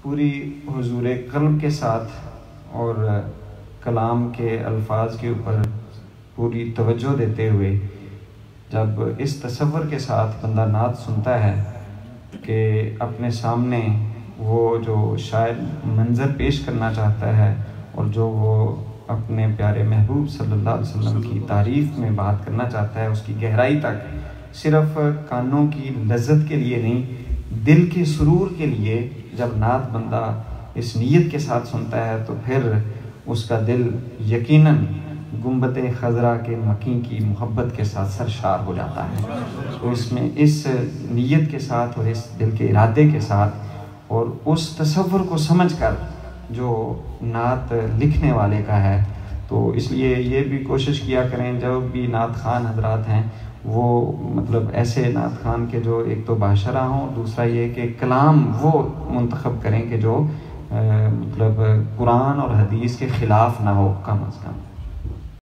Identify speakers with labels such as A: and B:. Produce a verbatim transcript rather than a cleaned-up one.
A: پوری حضور قلب کے ساتھ اور کلام کے الفاظ کے اوپر پوری توجہ دیتے ہوئے جب اس تصور کے ساتھ بندہ نعت سنتا ہے کہ اپنے سامنے وہ جو شاید منظر پیش کرنا چاہتا ہے اور جو وہ اپنے پیارے محبوب صلی اللہ علیہ وسلم کی تعریف میں بات کرنا چاہتا ہے، اس کی گہرائی تک صرف کانوں کی لذت کے لیے نہیں، دل کے سرور کے لیے جب نعت بندہ اس نیت کے ساتھ سنتا ہے تو پھر اس کا دل یقیناً گنبد خضرا کے مکیں کی محبت کے ساتھ سرشار ہو جاتا ہے۔ تو اس میں اس نیت کے ساتھ اور اس دل کے ارادے کے ساتھ اور اس تصور کو سمجھ کر جو نعت لکھنے والے کا ہے، تو اس لیے یہ بھی کوشش کیا کریں جب بھی نعت خان حضرات ہیں وہ مطلب ایسے نعت خان کے جو ایک تو باشرہ ہوں، دوسرا یہ کہ کلام وہ منتخب کریں کہ جو مطلب قرآن اور حدیث کے خلاف نہ ہو کم از کم۔